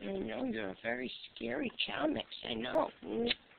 I know you're a very scary chow mix, I know.